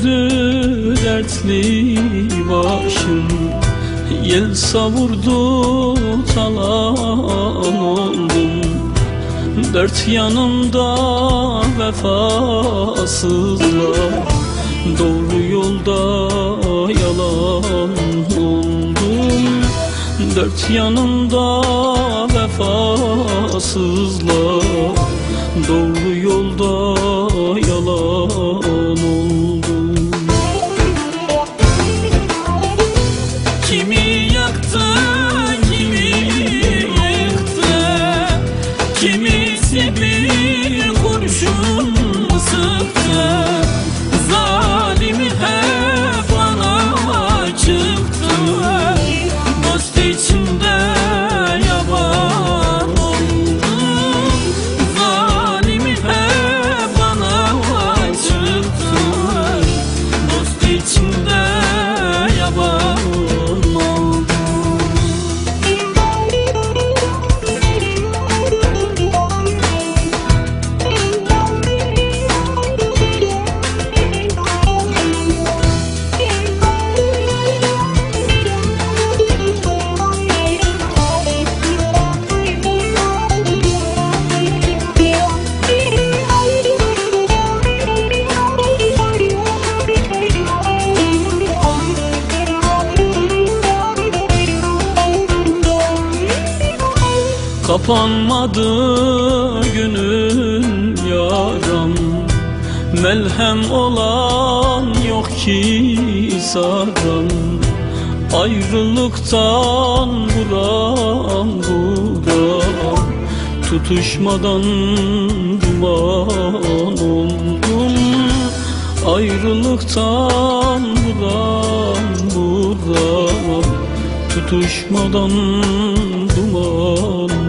döndü dertli başım, yel savurdu talan oldum. Dört yanımda vefasızlar, doğru yolda yalan oldum. Dört yanımda vefasızlar, doğru yolda yalan oldum. Kimi yaktı, kimi yıktı, kimisi bir kurşun sıktı. Zalimi hep bana çıktı, dost içimde yaban oldum. Zalimi hep bana çıktı, dost içimde yaban oldum. Kapanmadı günün yaram, melhem olan yok ki saram. Ayrılıktan buram buram, tutuşmadan duman oldum. Ayrılıktan buram buram, tutuşmadan duman